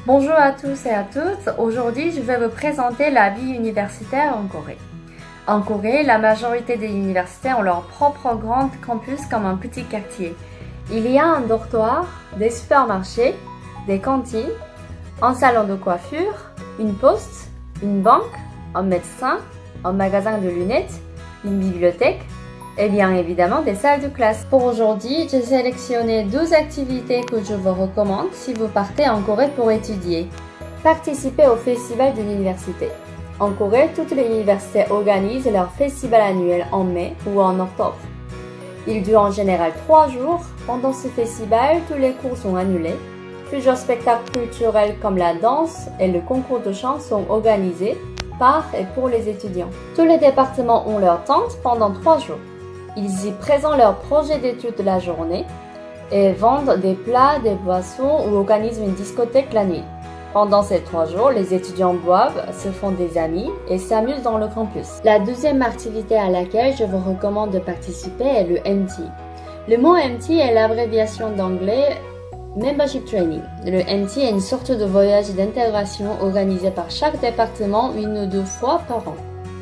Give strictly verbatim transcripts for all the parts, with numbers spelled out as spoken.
Bonjour à tous et à toutes, aujourd'hui je vais vous présenter la vie universitaire en Corée. En Corée, la majorité des universités ont leur propre grand campus comme un petit quartier. Il y a un dortoir, des supermarchés, des cantines, un salon de coiffure, une poste, une banque, un médecin, un magasin de lunettes, une bibliothèque et bien évidemment des salles de classe. Pour aujourd'hui, j'ai sélectionné douze activités que je vous recommande si vous partez en Corée pour étudier. Participez au festival de l'université. En Corée, toutes les universités organisent leur festival annuel en mai ou en octobre. Il dure en général trois jours. Pendant ce festival, tous les cours sont annulés. Plusieurs spectacles culturels comme la danse et le concours de chant sont organisés par et pour les étudiants. Tous les départements ont leur tente pendant trois jours. Ils y présentent leurs projets d'études de la journée et vendent des plats, des boissons ou organisent une discothèque la nuit. Pendant ces trois jours, les étudiants boivent, se font des amis et s'amusent dans le campus. La deuxième activité à laquelle je vous recommande de participer est le M T. Le mot M T est l'abréviation d'anglais Membership Training. Le M T est une sorte de voyage d'intégration organisé par chaque département une ou deux fois par an.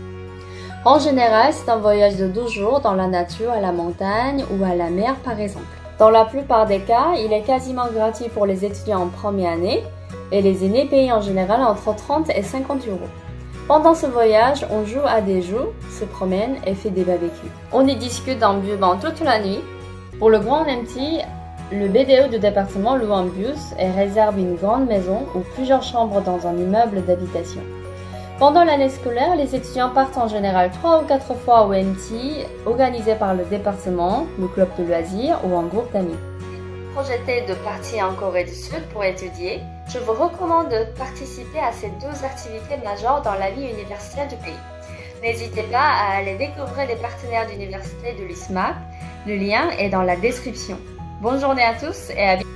En général, c'est un voyage de douze jours dans la nature, à la montagne ou à la mer par exemple. Dans la plupart des cas, il est quasiment gratuit pour les étudiants en première année et les aînés payent en général entre trente et cinquante euros. Pendant ce voyage, on joue à des jeux, se promène et fait des barbecues. On y discute en buvant toute la nuit. Pour le grand M T, le B D E du département loue un bus et réserve une grande maison ou plusieurs chambres dans un immeuble d'habitation. Pendant l'année scolaire, les étudiants partent en général trois ou quatre fois au M T, organisé par le département, le club de loisirs ou un groupe d'amis. Projeté de partir en Corée du Sud pour étudier, je vous recommande de participer à ces douze activités majeures dans la vie universitaire du pays. N'hésitez pas à aller découvrir les partenaires d'université de l'I S M A P, le lien est dans la description. Bonne journée à tous et à bientôt.